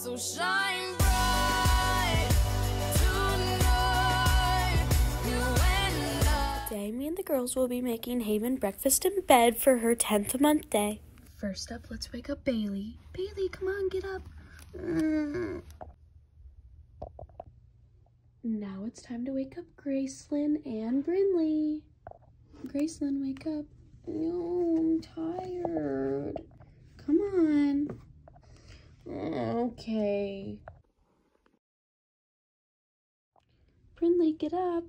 So shine bright tonight, you and I. Today, me and the girls will be making Haven breakfast in bed for her 10th month day. First up, let's wake up Bailey. Bailey, come on, get up. Now it's time to wake up Gracelyn and Brinley. Gracelyn, wake up. No, I'm tired. Come on. Okay. Brinley, get up.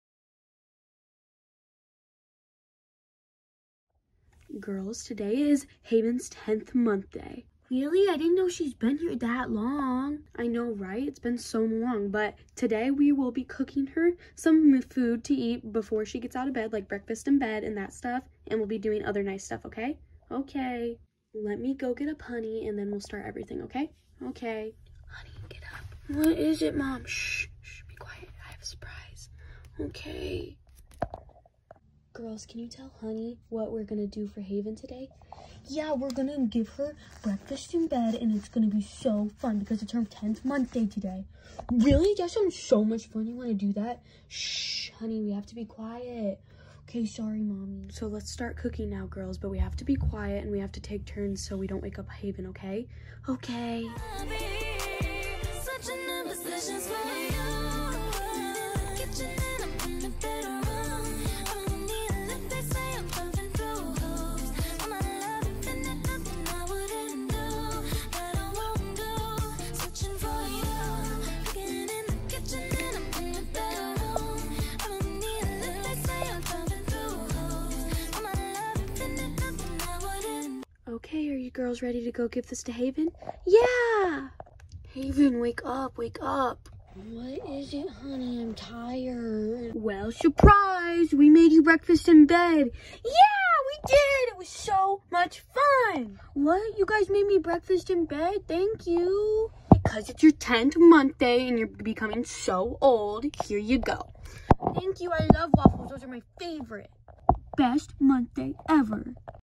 Girls, today is Haven's 10th month day. Really? I didn't know she's been here that long. I know, right? It's been so long, but today we will be cooking her some food to eat before she gets out of bed, like breakfast in bed and that stuff, and we'll be doing other nice stuff, okay? Okay. Let me go get up Honey, and then we'll start everything, okay? Okay. Honey, get up. What is it, Mom? Shh, shh, be quiet. I have a surprise. Okay. Girls, can you tell Honey what we're gonna do for Haven today? Yeah, we're gonna give her breakfast in bed, and it's gonna be so fun because it's her 10th month day today. Really? That sounds so much fun. You wanna do that? Shh, Honey, we have to be quiet. Okay, sorry, Mommy. So let's start cooking now, girls, but we have to be quiet and we have to take turns so we don't wake up Haven, okay? Okay. Okay, are you girls ready to go give this to Haven? Yeah! Haven, wake up, wake up. What is it, Honey? I'm tired. Well, surprise! We made you breakfast in bed. Yeah, we did! It was so much fun! What? You guys made me breakfast in bed? Thank you. Because it's your 10th month day and you're becoming so old, here you go. Thank you, I love waffles. Those are my favorite. Best month day ever.